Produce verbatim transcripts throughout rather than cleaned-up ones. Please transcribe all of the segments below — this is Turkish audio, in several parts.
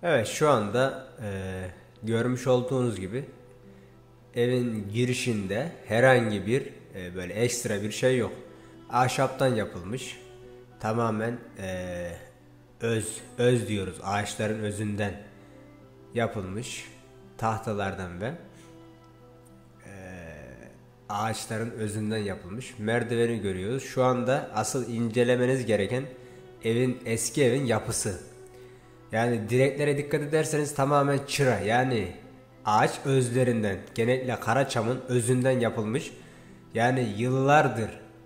Evet, şu anda eee, görmüş olduğunuz gibi evin girişinde herhangi bir eee, böyle ekstra bir şey yok. Ahşaptan yapılmış. Tamamen eee, öz öz diyoruz. Ağaçların özünden yapılmış tahtalardan ve ağaçların özünden yapılmış merdiveni görüyoruz. Şu anda asıl incelemeniz gereken evin eski evin yapısı. Yani direklere dikkat ederseniz tamamen çıra, yani ağaç özlerinden, genellikle Karaçam'ın özünden yapılmış. Yani yıllardır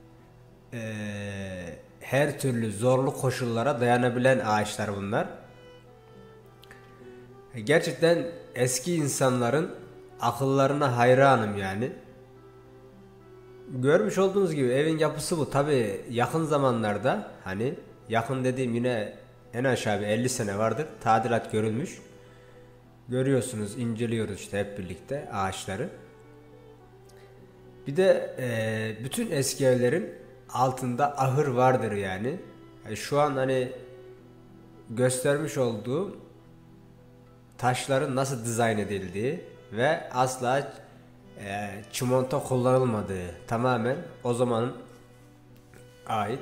eee, her türlü zorlu koşullara dayanabilen ağaçlar bunlar. Gerçekten eski insanların akıllarına hayranım yani. Görmüş olduğunuz gibi evin yapısı bu. Tabi yakın zamanlarda, hani yakın dediğim yine en aşağı bir elli sene vardır, tadilat görülmüş. Görüyorsunuz, inceliyoruz işte hep birlikte ağaçları. Bir de e, bütün eski evlerin altında ahır vardır yani. Yani şu an hani göstermiş olduğum taşların nasıl dizayn edildiği ve asla e, çimento kullanılmadığı, tamamen o zamanın ait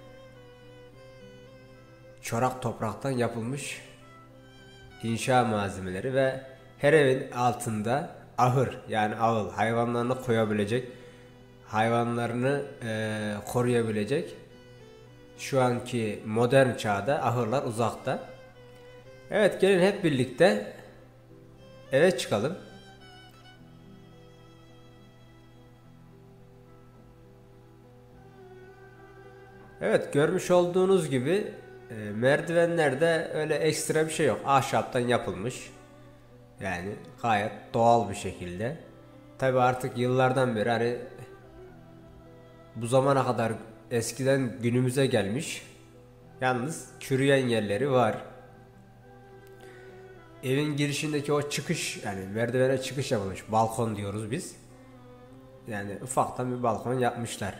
çorak topraktan yapılmış inşa malzemeleri ve her evin altında ahır, yani ağıl, hayvanlarını koyabilecek, hayvanlarını e, koruyabilecek. Şu anki modern çağda ahırlar uzakta. Evet, gelin hep birlikte eve çıkalım. Evet, görmüş olduğunuz gibi e, merdivenlerde öyle ekstra bir şey yok. Ahşaptan yapılmış. Yani gayet doğal bir şekilde. Tabi artık yıllardan beri hani bu zamana kadar eskiden günümüze gelmiş. Yalnız çürüyen yerleri var. Evin girişindeki o çıkış, yani merdivene çıkış yapılmış. Balkon diyoruz biz. Yani ufaktan bir balkon yapmışlar.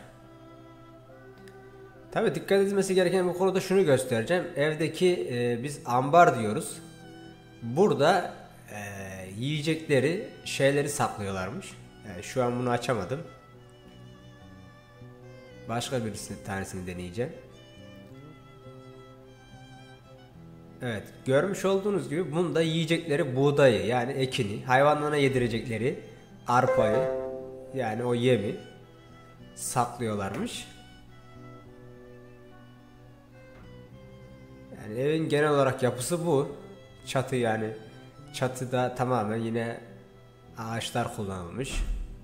Tabi dikkat edilmesi gereken bu konuda şunu göstereceğim. Evdeki e, biz ambar diyoruz. Burada e, yiyecekleri, şeyleri saklıyorlarmış. Yani şu an bunu açamadım. Başka birisini, tanesini deneyeceğim. Evet, görmüş olduğunuz gibi bunda yiyecekleri buğdayı, yani ekini, hayvanlarına yedirecekleri arpayı, yani o yemi saklıyorlarmış. Yani evin genel olarak yapısı bu. Çatı, yani çatıda tamamen yine ağaçlar kullanılmış.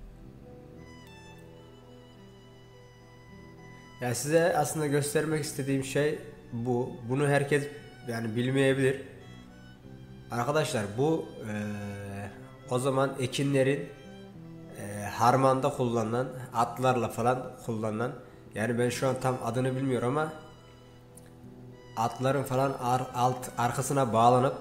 Yani size aslında göstermek istediğim şey bu. Bunu herkes yani bilmeyebilir. Arkadaşlar bu e, o zaman ekinlerin e, harmanda kullanılan, atlarla falan kullanılan, yani ben şu an tam adını bilmiyorum ama atların falan ar, alt arkasına bağlanıp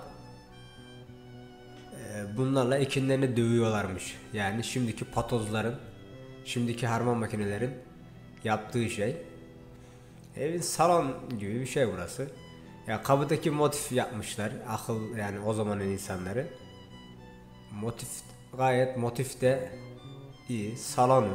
e, bunlarla ekinlerini dövüyorlarmış. Yani şimdiki patozların, şimdiki harman makinelerin yaptığı şey. Evin salon gibi bir şey burası. Ya kapıdaki motif yapmışlar. Akıl, yani o zamanın insanları. Motif gayet motif de iyi. Salonu.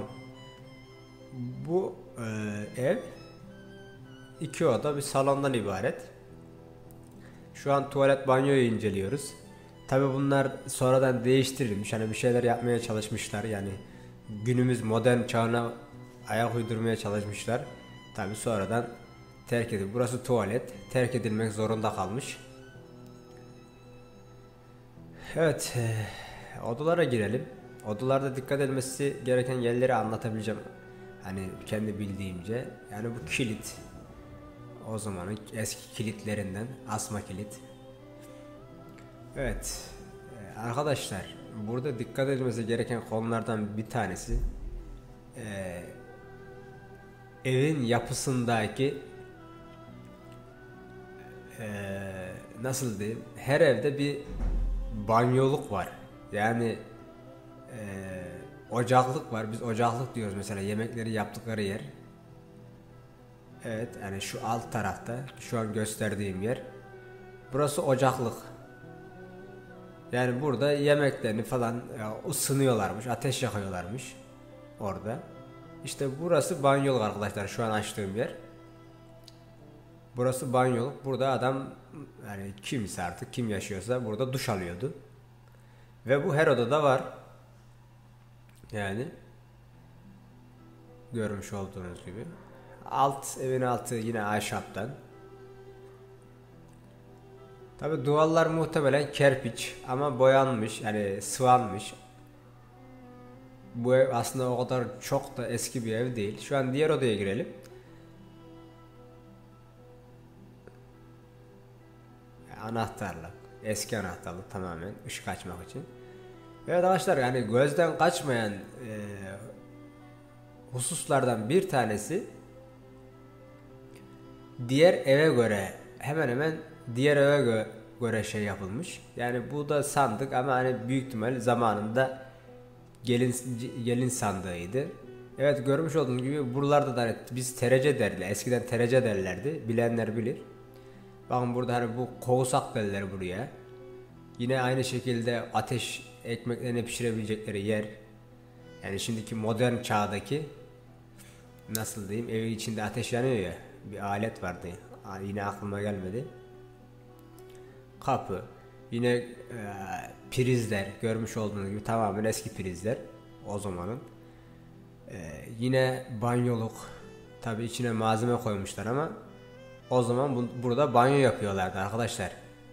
Bu e, ev iki oda bir salondan ibaret. Şu an tuvalet banyoyu inceliyoruz. Tabi bunlar sonradan değiştirilmiş. Hani bir şeyler yapmaya çalışmışlar. Yani günümüz modern çağına ayak uydurmaya çalışmışlar. Tabi sonradan terk edildi. Burası tuvalet. Terk edilmek zorunda kalmış. Evet. E, odalara girelim. Odalarda dikkat edilmesi gereken yerleri anlatabileceğim. Hani kendi bildiğimce. Yani bu kilit. O zamanın eski kilitlerinden. Asma kilit. Evet. E, arkadaşlar. Burada dikkat edilmesi gereken konulardan bir tanesi. E, evin yapısındaki Ee, nasıl diyeyim, her evde bir banyoluk var. Yani e, ocaklık var. Biz ocaklık diyoruz mesela, yemekleri yaptıkları yer. Evet, yani şu alt tarafta şu an gösterdiğim yer. Burası ocaklık. Yani burada yemeklerini falan e, ısınıyorlarmış, ateş yakıyorlarmış orada. İşte burası banyoluk arkadaşlar, şu an açtığım yer. Burası banyoluk. Burada adam, yani kimse artık kim yaşıyorsa burada duş alıyordu. Ve bu her odada var. Yani görmüş olduğunuz gibi. Alt evin altı yine ahşaptan. Tabi duvarlar muhtemelen kerpiç ama boyanmış, yani sıvanmış. Bu ev aslında o kadar çok da eski bir ev değil. Şu an diğer odaya girelim. Anahtarlık. Eski anahtarlık tamamen ışık açmak için. Evet arkadaşlar, yani gözden kaçmayan e, hususlardan bir tanesi, diğer eve göre hemen hemen diğer eve gö göre şey yapılmış. Yani bu da sandık ama hani büyük ihtimal zamanında gelin gelin sandığıydı. Evet, görmüş olduğunuz gibi buralarda da hani biz terece derler. Eskiden terece derlerdi. Bilenler bilir. Bakın burada hani bu kovsak derler buraya. Yine aynı şekilde ateş ekmeklerini pişirebilecekleri yer. Yani şimdiki modern çağdaki, nasıl diyeyim, evi içinde ateş yanıyor ya, bir alet vardı. Yine aklıma gelmedi. Kapı. Yine e, prizler, görmüş olduğunuz gibi tamamen eski prizler o zamanın. E, yine banyoluk. Tabi içine malzeme koymuşlar ama o zaman bu, burada banyo yapıyorlardı arkadaşlar.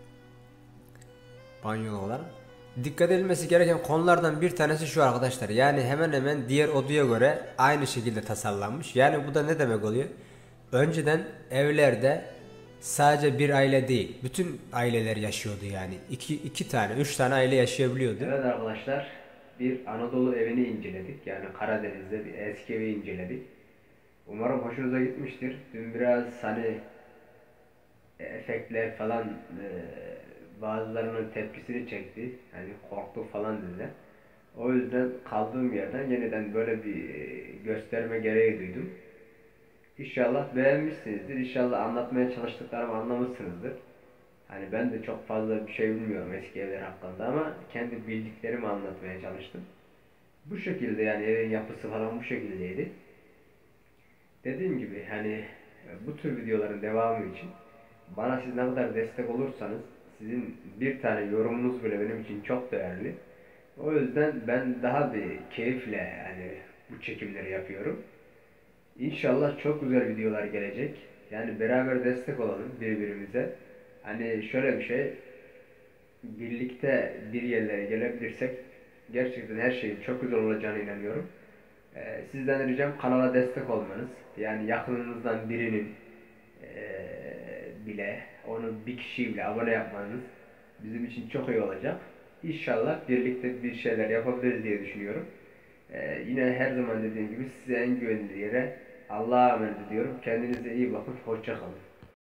Banyo olarak. Dikkat edilmesi gereken konulardan bir tanesi şu arkadaşlar. Yani hemen hemen diğer odaya göre aynı şekilde tasarlanmış. Yani bu da ne demek oluyor? Önceden evlerde sadece bir aile değil, bütün aileler yaşıyordu yani. İki, iki tane, üç tane aile yaşayabiliyordu. Evet arkadaşlar, bir Anadolu evini inceledik. Yani Karadeniz'de bir eski evi inceledik. Umarım hoşunuza gitmiştir. Dün biraz hani efektler falan e, bazılarının tepkisini çekti. Hani korktu falan dediler. O yüzden kaldığım yerden yeniden böyle bir gösterme gereği duydum. İnşallah beğenmişsinizdir. İnşallah anlatmaya çalıştıklarımı anlamışsınızdır. Hani ben de çok fazla bir şey bilmiyorum eski evler hakkında ama kendi bildiklerimi anlatmaya çalıştım. Bu şekilde, yani evin yapısı falan bu şekildeydi. Dediğim gibi hani bu tür videoların devamı için bana siz ne kadar destek olursanız, sizin bir tane yorumunuz bile benim için çok değerli. O yüzden ben daha bir keyifle yani bu çekimleri yapıyorum. İnşallah çok güzel videolar gelecek. Yani beraber destek olalım birbirimize. Hani şöyle bir şey, birlikte bir yerlere gelebilirsek gerçekten her şeyin çok güzel olacağına inanıyorum. Ee, sizden ricam kanala destek olmanız. Yani yakınınızdan birinin ee, bile, onu bir kişiyi bile abone yapmanız bizim için çok iyi olacak. İnşallah birlikte bir şeyler yapabiliriz diye düşünüyorum. Ee, yine her zaman dediğim gibi size en güvenilir yere Allah'a emanet ediyorum. Kendinize iyi bakın. Hoşça kalın.